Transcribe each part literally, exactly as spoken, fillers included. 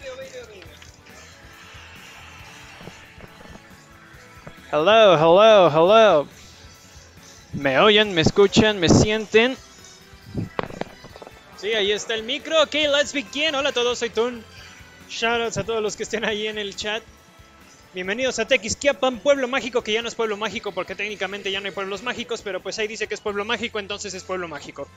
Hello, hello, hello. ¿Me oyen? ¿Me escuchan? ¿Me sienten? Sí, ahí está el micro. Ok, let's begin. Hola a todos, soy Tun. Shoutouts a todos los que estén ahí en el chat. Bienvenidos a Tequisquiapan, pueblo mágico, que ya no es pueblo mágico porque técnicamente ya no hay pueblos mágicos, pero pues ahí dice que es pueblo mágico, entonces es pueblo mágico.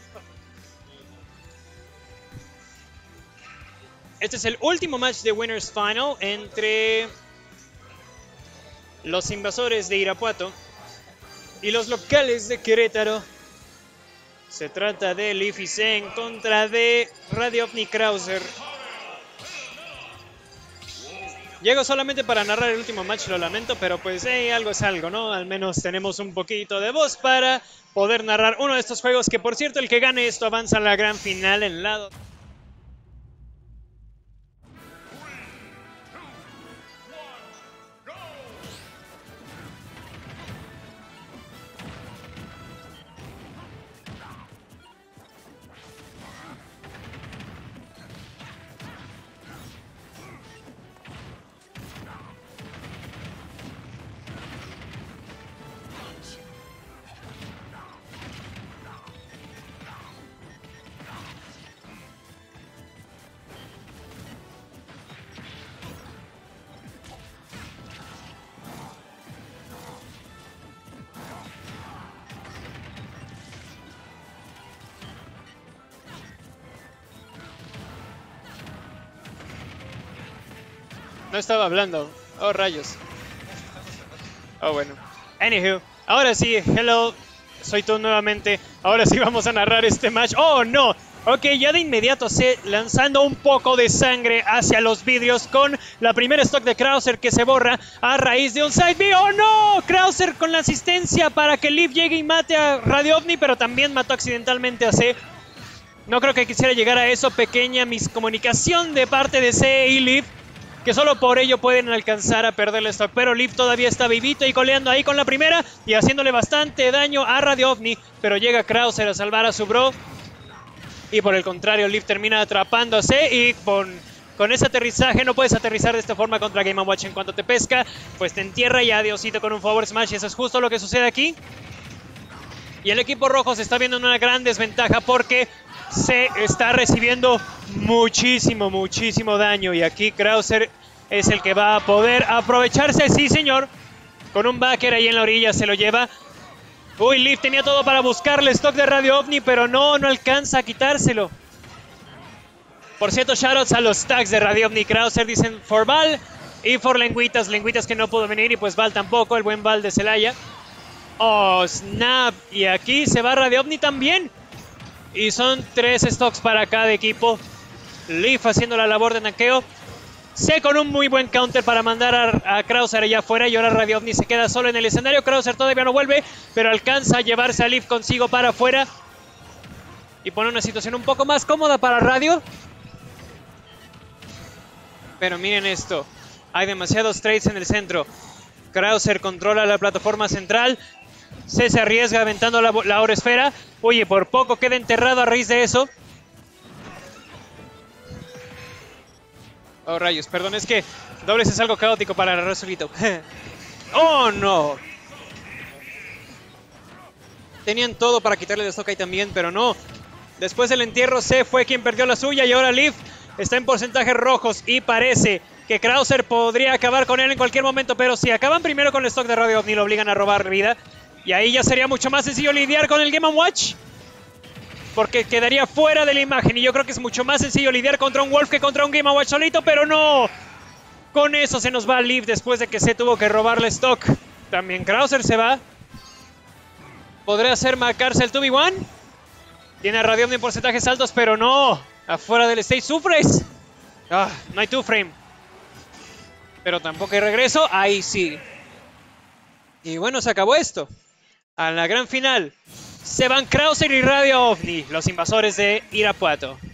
Este es el último match de Winners Final entre los invasores de Irapuato y los locales de Querétaro. Se trata de Leafy C en contra de Radio Ovni Krauser. Llego solamente para narrar el último match, lo lamento, pero pues hey, algo es algo, ¿no? Al menos tenemos un poquito de voz para poder narrar uno de estos juegos que, por cierto, el que gane esto avanza a la gran final en el lado. No estaba hablando. Oh, rayos. Oh, bueno. Anywho, ahora sí, hello. Soy tú nuevamente. Ahora sí vamos a narrar este match. ¡Oh, no! Ok, ya de inmediato se lanzando un poco de sangre hacia los vidrios con la primera stock de Krauser que se borra a raíz de un side B. ¡Oh, no! Krauser con la asistencia para que Leaf llegue y mate a Radio Ovni, pero también mató accidentalmente a C. No creo que quisiera llegar a eso. Pequeña miscomunicación de parte de C y Leaf, que solo por ello pueden alcanzar a perder el stock. Pero Leaf todavía está vivito y coleando ahí con la primera y haciéndole bastante daño a Radio Ovni. Pero llega Krauser a salvar a su bro. Y por el contrario, Leaf termina atrapándose y con, con ese aterrizaje no puedes aterrizar de esta forma contra Game and Watch. En cuanto te pesca, pues te entierra y adiosito con un forward smash. Y eso es justo lo que sucede aquí. Y el equipo rojo se está viendo en una gran desventaja porque se está recibiendo muchísimo, muchísimo daño. Y aquí Krauser es el que va a poder aprovecharse. Sí, señor. Con un backer ahí en la orilla se lo lleva. Uy, Leaf tenía todo para buscarle stock de Radio Ovni, pero no, no alcanza a quitárselo. Por cierto, shoutouts a los tags de Radio Ovni Krauser. Dicen for Val y for Lengüitas. Lengüitas que no pudo venir y pues Val tampoco, el buen Val de Celaya. Oh, snap. Y aquí se va Radio Ovni también. Y son tres stocks para cada equipo. Leaf haciendo la labor de naqueo. C con un muy buen counter para mandar a, a Krauser allá afuera. Y ahora Radio Ovni se queda solo en el escenario. Krauser todavía no vuelve, pero alcanza a llevarse a Leaf consigo para afuera. Y pone una situación un poco más cómoda para Radio. Pero miren esto. Hay demasiados trades en el centro. Krauser controla la plataforma central. C se arriesga aventando la, la oro esfera. Oye, por poco queda enterrado a raíz de eso. Oh, rayos, perdón, es que dobles es algo caótico para agarrar solito. Oh, no. Tenían todo para quitarle de stock ahí también, pero no. Después del entierro, C fue quien perdió la suya y ahora Leaf está en porcentajes rojos y parece que Krauser podría acabar con él en cualquier momento, pero si acaban primero con el stock de Radio Ovni lo obligan a robar vida. Y ahí ya sería mucho más sencillo lidiar con el Game and Watch, porque quedaría fuera de la imagen. Y yo creo que es mucho más sencillo lidiar contra un Wolf que contra un Game and Watch solito, pero no. Con eso se nos va Leaf después de que se tuvo que robarle stock. También Krauser se va. ¿Podría hacer marcarse el dos v uno? Tiene a Radio Ovni en porcentajes altos, pero no. Afuera del stage sufres. Ah, no hay two frame. Pero tampoco hay regreso. Ahí sí. Y bueno, se acabó esto. A la gran final se van Krauser y Radio Ovni, los invasores de Irapuato.